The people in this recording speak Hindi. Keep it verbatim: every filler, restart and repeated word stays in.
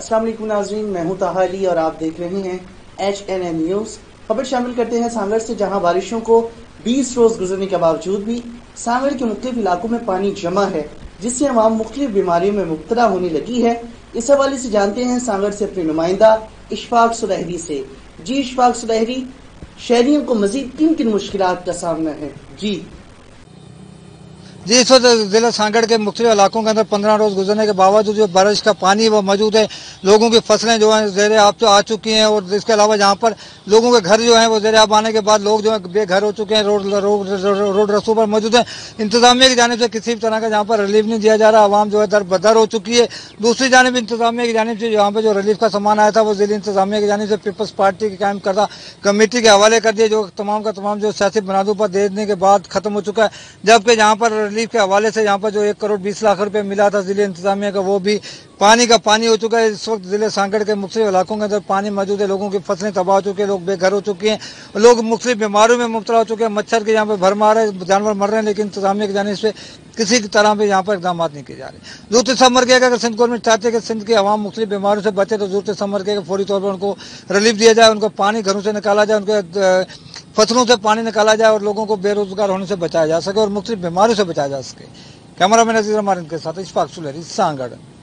अस्सलाम वालेकुम नाज़रीन, मैं हूं ताहा अली और आप देख रहे हैं एच एन एन न्यूज़। खबर शामिल करते हैं सांगड़ से, जहां बारिशों को बीस रोज गुजरने के बावजूद भी सांगड़ के मुख्तलिफ इलाकों में पानी जमा है, जिससे अवाम मुख्तलिफ बीमारियों में मुब्तला होने लगी है। इस हवाले से जानते हैं सांगड़ से अपने नुमाइंदा इशफाक सुलहरी से। जी इशफाक सुलहरी, शहरियों को मजीद किन किन मुश्किलात का सामना है? जी जी इस वक्त जिला सांगड़ के मुख्तलिफ इलाकों के अंदर पंद्रह रोज गुजरने के बावजूद जो बारिश का पानी वो मौजूद है। लोगों की फसलें जो है ज़ेरे आब तो आ चुकी हैं और इसके अलावा यहाँ पर लोगों के घर जो है वो ज़ेरे आब आने के बाद लोग जो है बेघर हो चुके हैं, रोड रोड रोड रस्तों पर मौजूद है। इंतजामिया की जानिब से किसी भी तरह का यहाँ पर रिलीफ नहीं दिया जा रहा, आवाम जो है दर बदर हो चुकी है। दूसरी जानिब इंतजामिया की जानिब से यहाँ पर जो रिलीफ का सामान आया था वो जिले इंतजामिया की जानिब से पीपल्स पार्टी की कायम करदा कमेटी के हवाले कर दिया, जो तमाम का तमाम जो सियासी बुनियादों पर देने के बाद खत्म हो चुका है। जबकि यहाँ पर रिलीफ के हवाले से यहाँ पर जो एक करोड़ बीस लाख रुपए मिला था जिले इंतजामिया का, वो भी पानी का पानी हो चुका है। इस वक्त जिले सांगड़ के मुख्तलिफ इलाकों के अंदर पानी मौजूद है, लोगों की फसलें तबाह हो चुकी है, लोग बेघर हो चुके हैं, लोग मुख्तलिफ बीमारियों में मुब्तला हो चुके हैं, मच्छर के यहाँ पे भरमार है, जानवर मर रहे हैं, लेकिन इंतजामिया की जानिब से किसी तरह पे यहाँ पर इकदाम नहीं किए जा रहे। जरूरत समर के अगर सिंध गवर्नमेंट चाहते हैं कि सिंध की आवाम मुख्तलिफ बीमारियों से बचे, तो जरूरत समर के फौरी तौर पर उनको रिलीफ दिया जाए, उनको पानी घरों से निकाला जाए, उनके फसलों से पानी निकाला जाए और लोगों को बेरोजगार होने से बचाया जा सके और मुख्तलिफ बीमारियों से बचाया जा सके। कैमरा मैन अजीज रमारिन के साथ इशफाक सुलहरी, सांगड़।